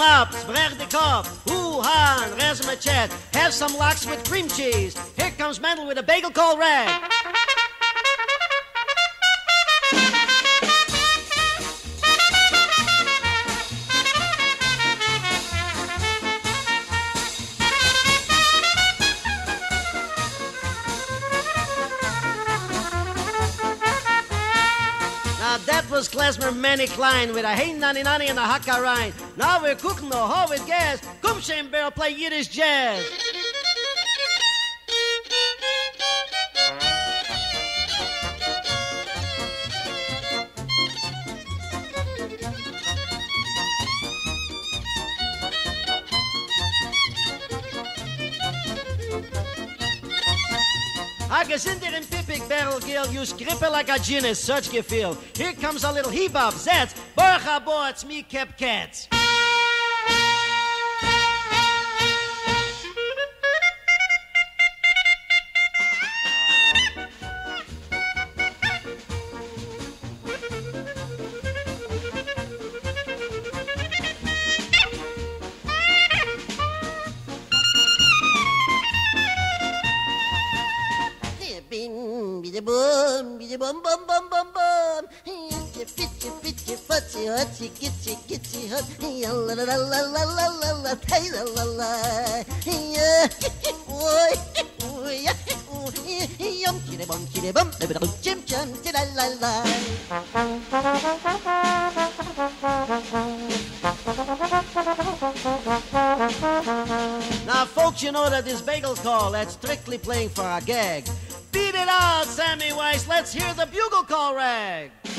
mop, spread the cup. Hoo-ha, raise my chest. Have some lox with cream cheese. Here comes Mendel with a bagel called Rag. That was Klezmer Manny Klein with a Hey Nanny Nanny and a Hakarein. Now we're cooking the hoe with gas. Come Shane Barrel play Yiddish jazz. I gesinde in Pippig Barrel Gill, you scripper like a genius, such gefühl. Here comes a little hebop, Zets. Baruch habo, it's me, Cap Cats. Boom, boom, boom, boom, boom, boom. Fitchy, fitchy, futzy, hutsy, gitsy, gitsy, hut. La la la la la la la la, hey la la la. Oi, oi, yum, kitty bum, chim chum, la la la. Now, folks, you know that this bagel call, that's strictly playing for a gag. Beat it out, Sammy Weiss. Let's hear the bugle call rag.